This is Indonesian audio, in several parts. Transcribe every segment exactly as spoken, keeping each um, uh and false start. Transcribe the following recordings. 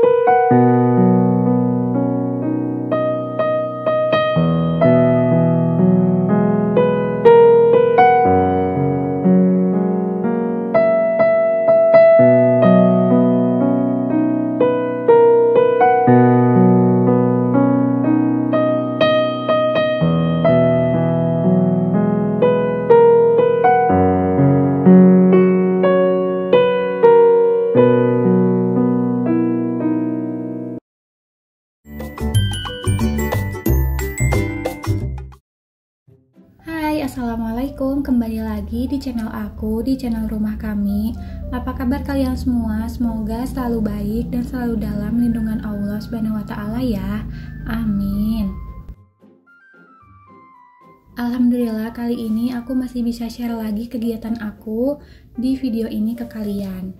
Hai, assalamualaikum, kembali lagi di channel aku, di channel rumah kami. Apa kabar kalian semua? Semoga selalu baik dan selalu dalam lindungan Allah Subhanahu wa Ta'ala ya. Amin. Alhamdulillah, kali ini aku masih bisa share lagi kegiatan aku di video ini ke kalian.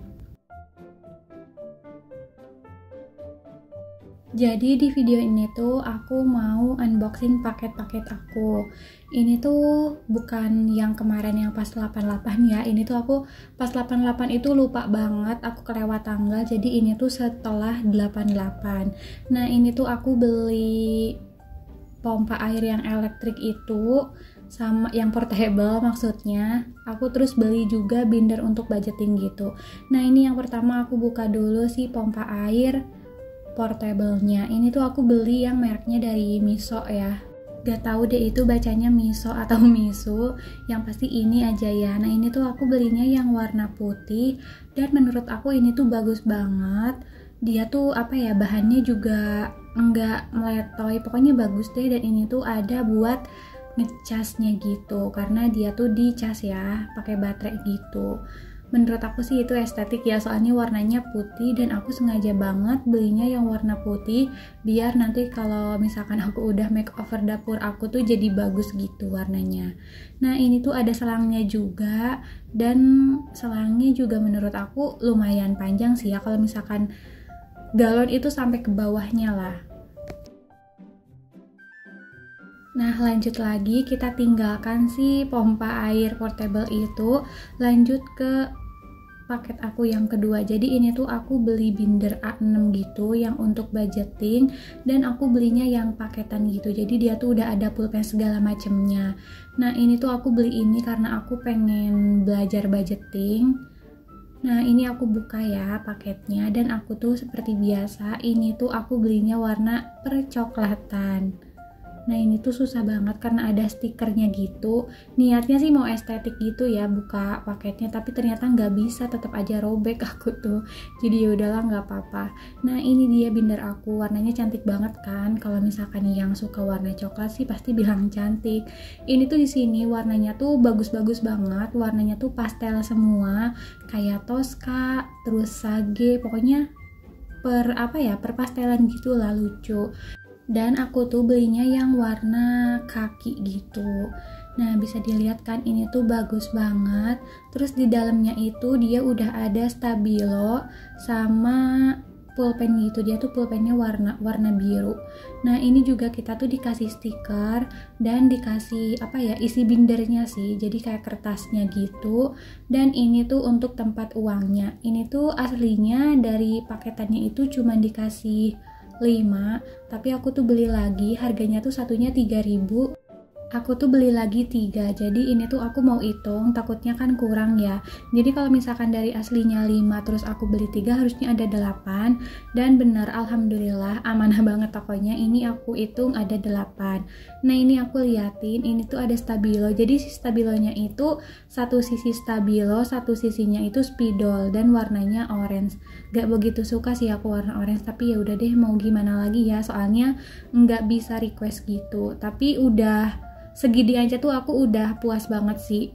Jadi di video ini tuh aku mau unboxing paket-paket aku. Ini tuh bukan yang kemarin yang pas delapan puluh delapan ya. Ini tuh aku pas delapan puluh delapan itu lupa banget, aku kelewat tanggal. Jadi ini tuh setelah delapan puluh delapan. Nah, ini tuh aku beli pompa air yang elektrik itu sama yang portable maksudnya. Aku terus beli juga binder untuk budgeting gitu. Nah, ini yang pertama aku buka dulu si pompa air portable-nya. Ini tuh aku beli yang mereknya dari Miso ya. Gak tahu deh itu bacanya Miso atau Misu. Yang pasti ini aja ya. Nah, ini tuh aku belinya yang warna putih dan menurut aku ini tuh bagus banget. Dia tuh apa ya, bahannya juga enggak meletoy. Pokoknya bagus deh, dan ini tuh ada buat ngecasnya gitu. Karena dia tuh dicas ya, pakai baterai gitu. Menurut aku sih itu estetik ya, soalnya warnanya putih dan aku sengaja banget belinya yang warna putih biar nanti kalau misalkan aku udah makeover dapur aku tuh jadi bagus gitu warnanya. Nah, ini tuh ada selangnya juga, dan selangnya juga menurut aku lumayan panjang sih ya, kalau misalkan galon itu sampai ke bawahnya lah. Nah, lanjut lagi, kita tinggalkan si pompa air portable itu, lanjut ke paket aku yang kedua. Jadi ini tuh aku beli binder A enam gitu yang untuk budgeting, dan aku belinya yang paketan gitu. Jadi dia tuh udah ada pulpen segala macemnya. Nah, ini tuh aku beli ini karena aku pengen belajar budgeting. Nah, ini aku buka ya paketnya, dan aku tuh seperti biasa ini tuh aku belinya warna percoklatan. Nah, ini tuh susah banget karena ada stikernya gitu. Niatnya sih mau estetik gitu ya buka paketnya, tapi ternyata nggak bisa, tetap aja robek aku tuh. Jadi ya udahlah, nggak apa-apa. Nah, ini dia binder aku, warnanya cantik banget kan. Kalau misalkan yang suka warna coklat sih pasti bilang cantik. Ini tuh di sini warnanya tuh bagus-bagus banget. Warnanya tuh pastel semua, kayak Tosca, terus sage, pokoknya per apa ya, per pastelan gitu lah, lucu. Dan aku tuh belinya yang warna kaki gitu. Nah, bisa dilihat kan ini tuh bagus banget. Terus di dalamnya itu dia udah ada stabilo sama pulpen gitu. Dia tuh pulpennya warna warna biru. Nah, ini juga kita tuh dikasih stiker dan dikasih apa ya, isi bindernya sih. Jadi kayak kertasnya gitu. Dan ini tuh untuk tempat uangnya. Ini tuh aslinya dari paketannya itu cuma dikasih lima, tapi aku tuh beli lagi, harganya tuh satunya tiga ribu. Aku tuh beli lagi tiga, jadi ini tuh aku mau hitung, takutnya kan kurang ya. Jadi kalau misalkan dari aslinya lima terus aku beli tiga, harusnya ada delapan. Dan benar, alhamdulillah amanah banget tokonya, ini aku hitung ada delapan. Nah, ini aku liatin, ini tuh ada stabilo. Jadi si stabilonya itu satu sisi stabilo, satu sisinya itu spidol, dan warnanya orange. Gak begitu suka sih aku warna orange, tapi ya udah deh, mau gimana lagi ya, soalnya nggak bisa request gitu. Tapi udah segini aja tuh aku udah puas banget sih.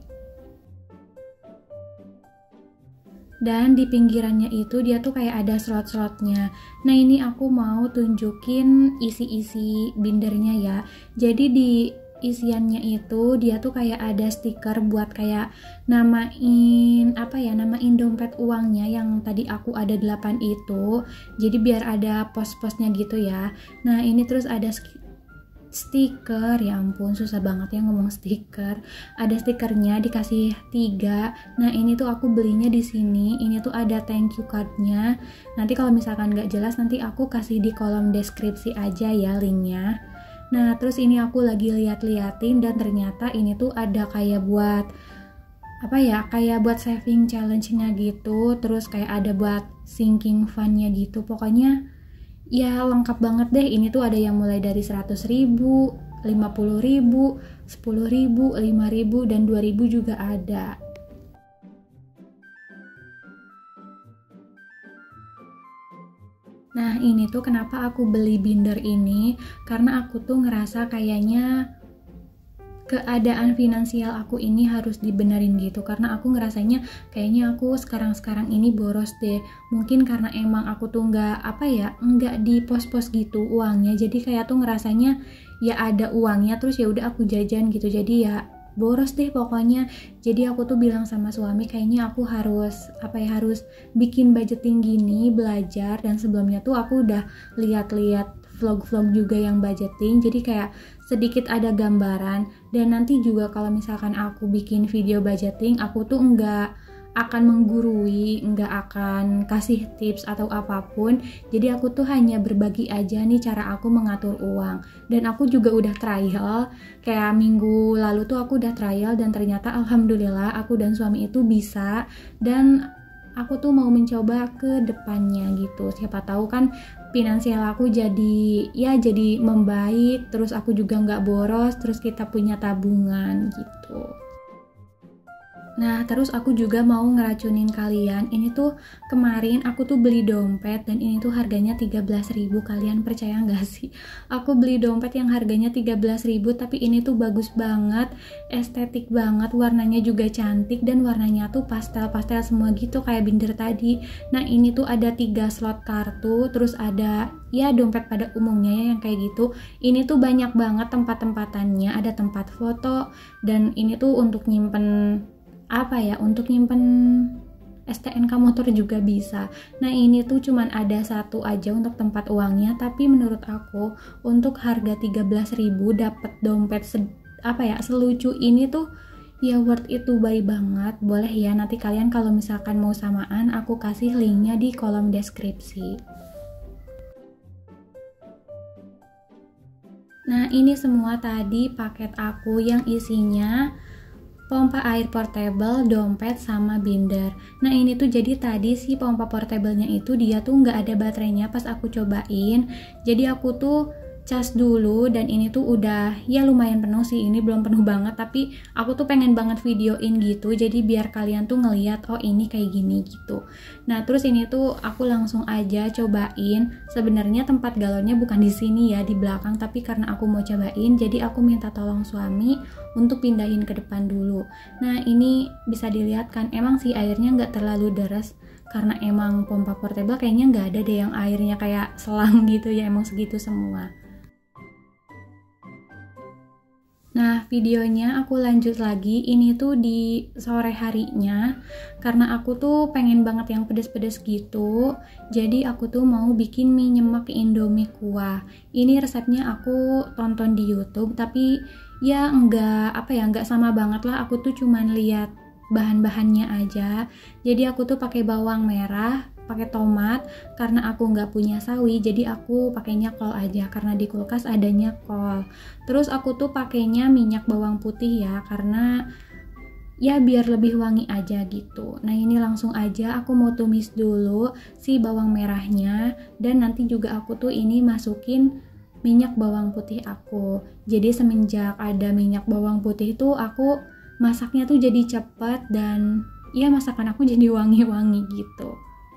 Dan di pinggirannya itu dia tuh kayak ada slot-slotnya. Nah, ini aku mau tunjukin isi-isi bindernya ya. Jadi di isiannya itu dia tuh kayak ada stiker buat kayak namain apa ya, namain dompet uangnya yang tadi aku ada delapan itu. Jadi biar ada pos-posnya gitu ya. Nah, ini terus ada stiker, ya ampun susah banget ya ngomong stiker. Ada stikernya dikasih tiga. Nah ini tuh aku belinya di sini. Ini tuh ada thank you cardnya. Nanti kalau misalkan nggak jelas nanti aku kasih di kolom deskripsi aja ya linknya. Nah terus ini aku lagi lihat-liatin dan ternyata ini tuh ada kayak buat apa ya, kayak buat saving challenge-nya gitu. Terus kayak ada buat sinking fund-nya gitu. Pokoknya ya lengkap banget deh. Ini tuh ada yang mulai dari seratus ribu, lima puluh ribu, sepuluh ribu, lima ribu, dan dua ribu juga ada. Nah ini tuh kenapa aku beli binder ini, karena aku tuh ngerasa kayaknya keadaan finansial aku ini harus dibenerin gitu, karena aku ngerasanya kayaknya aku sekarang-sekarang ini boros deh. Mungkin karena emang aku tuh nggak apa ya, nggak di pos-pos gitu uangnya, jadi kayak tuh ngerasanya ya ada uangnya terus ya udah aku jajan gitu, jadi ya boros deh pokoknya. Jadi aku tuh bilang sama suami kayaknya aku harus apa ya, harus bikin budgeting gini, belajar. Dan sebelumnya tuh aku udah lihat-lihat vlog-vlog juga yang budgeting, jadi kayak sedikit ada gambaran. Dan nanti juga kalau misalkan aku bikin video budgeting, aku tuh enggak akan menggurui, enggak akan kasih tips atau apapun. Jadi aku tuh hanya berbagi aja nih cara aku mengatur uang. Dan aku juga udah trial, kayak minggu lalu tuh aku udah trial dan ternyata alhamdulillah aku dan suami itu bisa. Dan aku tuh mau mencoba ke depannya gitu. Siapa tahu kan finansial aku jadi ya jadi membaik, terus aku juga nggak boros, terus kita punya tabungan gitu. Nah terus aku juga mau ngeracunin kalian. Ini tuh kemarin aku tuh beli dompet dan ini tuh harganya tiga belas ribu. Kalian percaya nggak sih? Aku beli dompet yang harganya tiga belas ribu tapi ini tuh bagus banget, estetik banget, warnanya juga cantik dan warnanya tuh pastel-pastel semua gitu kayak binder tadi. Nah ini tuh ada tiga slot kartu, terus ada ya dompet pada umumnya ya yang kayak gitu. Ini tuh banyak banget tempat-tempatannya, ada tempat foto dan ini tuh untuk nyimpen apa ya, untuk nyimpen S T N K motor juga bisa. Nah ini tuh cuman ada satu aja untuk tempat uangnya, tapi menurut aku untuk harga tiga belas ribu dapat dompet se- apa ya selucu ini tuh ya worth it to buy banget. Boleh ya nanti kalian kalau misalkan mau samaan aku kasih linknya di kolom deskripsi. Nah ini semua tadi paket aku yang isinya pompa air portable, dompet, sama binder. Nah ini tuh jadi tadi si pompa portable-nya itu dia tuh nggak ada baterainya pas aku cobain. Jadi aku tuh cas dulu dan ini tuh udah ya lumayan penuh sih, ini belum penuh banget tapi aku tuh pengen banget videoin gitu, jadi biar kalian tuh ngeliat oh ini kayak gini gitu. Nah terus ini tuh aku langsung aja cobain. Sebenarnya tempat galonnya bukan di sini ya, di belakang, tapi karena aku mau cobain jadi aku minta tolong suami untuk pindahin ke depan dulu. Nah ini bisa dilihat kan emang sih airnya nggak terlalu deras, karena emang pompa portable kayaknya nggak ada deh yang airnya kayak selang gitu ya, emang segitu semua. Nah videonya aku lanjut lagi, ini tuh di sore harinya karena aku tuh pengen banget yang pedes-pedes gitu. Jadi aku tuh mau bikin mie nyemek Indomie kuah. Ini resepnya aku tonton di YouTube tapi ya enggak apa ya enggak sama banget lah, aku tuh cuman lihat bahan-bahannya aja. Jadi aku tuh pakai bawang merah, pakai tomat, karena aku nggak punya sawi jadi aku pakainya kol aja karena di kulkas adanya kol. Terus aku tuh pakainya minyak bawang putih ya karena ya biar lebih wangi aja gitu. Nah ini langsung aja aku mau tumis dulu si bawang merahnya dan nanti juga aku tuh ini masukin minyak bawang putih aku. Jadi semenjak ada minyak bawang putih itu aku masaknya tuh jadi cepat dan ya masakan aku jadi wangi-wangi gitu.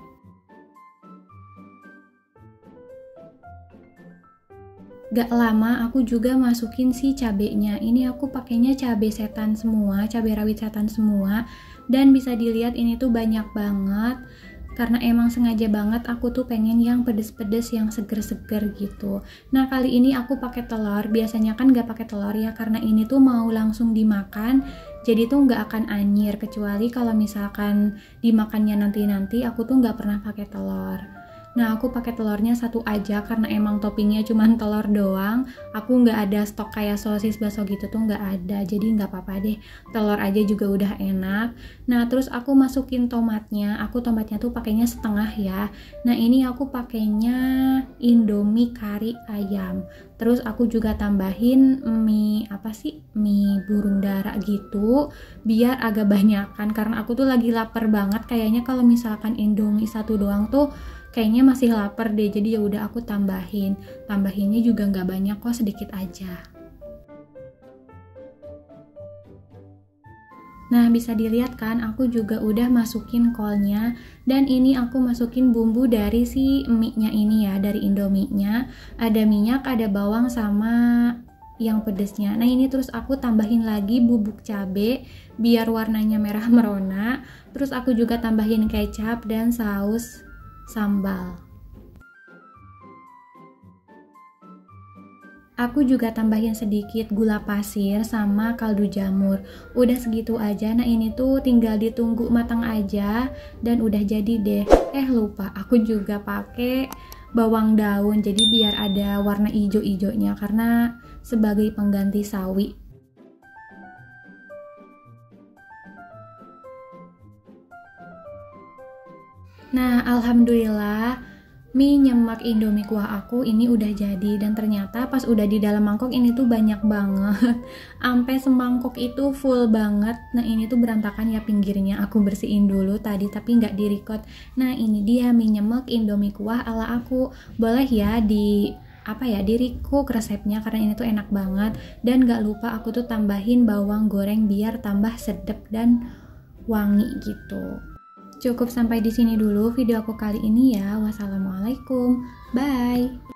Gak lama aku juga masukin si cabenya. Ini aku pakainya cabai setan semua, cabai rawit setan semua. Dan bisa dilihat ini tuh banyak banget. Karena emang sengaja banget aku tuh pengen yang pedes-pedes, yang seger-seger gitu. Nah kali ini aku pakai telur. Biasanya kan gak pakai telur ya, karena ini tuh mau langsung dimakan. Jadi tuh gak akan anyir, kecuali kalau misalkan dimakannya nanti-nanti aku tuh gak pernah pakai telur. Nah, aku pakai telurnya satu aja karena emang toppingnya cuma telur doang. Aku nggak ada stok kayak sosis bakso gitu tuh nggak ada, jadi nggak apa-apa deh. Telur aja juga udah enak. Nah, terus aku masukin tomatnya. Aku tomatnya tuh pakainya setengah ya. Nah, ini aku pakainya Indomie kari ayam. Terus aku juga tambahin mie apa sih? Mie burung dara gitu, biar agak banyakan karena aku tuh lagi lapar banget. Kayaknya kalau misalkan Indomie satu doang tuh kayaknya masih lapar deh, jadi ya udah aku tambahin. Tambahinnya juga nggak banyak kok, sedikit aja. Nah, bisa dilihat kan, aku juga udah masukin kolnya. Dan ini aku masukin bumbu dari si mie-nya ini ya, dari Indomie-nya. Ada minyak, ada bawang, sama yang pedesnya. Nah, ini terus aku tambahin lagi bubuk cabe biar warnanya merah merona. Terus aku juga tambahin kecap dan saus sambal. Aku juga tambahin sedikit gula pasir sama kaldu jamur. Udah segitu aja. Nah, ini tuh tinggal ditunggu matang aja dan udah jadi deh. Eh lupa, aku juga pakai bawang daun jadi biar ada warna ijo-ijonya karena sebagai pengganti sawi. Nah, alhamdulillah mie nyemek Indomie kuah aku ini udah jadi, dan ternyata pas udah di dalam mangkok ini tuh banyak banget. Sampai semangkok itu full banget. Nah, ini tuh berantakan ya pinggirnya. Aku bersihin dulu tadi tapi nggak di-record. Nah, ini dia mie nyemek Indomie kuah ala aku. Boleh ya di apa ya di recook resepnya karena ini tuh enak banget. Dan nggak lupa aku tuh tambahin bawang goreng biar tambah sedap dan wangi gitu. Cukup sampai di sini dulu video aku kali ini ya. Wassalamualaikum. Bye.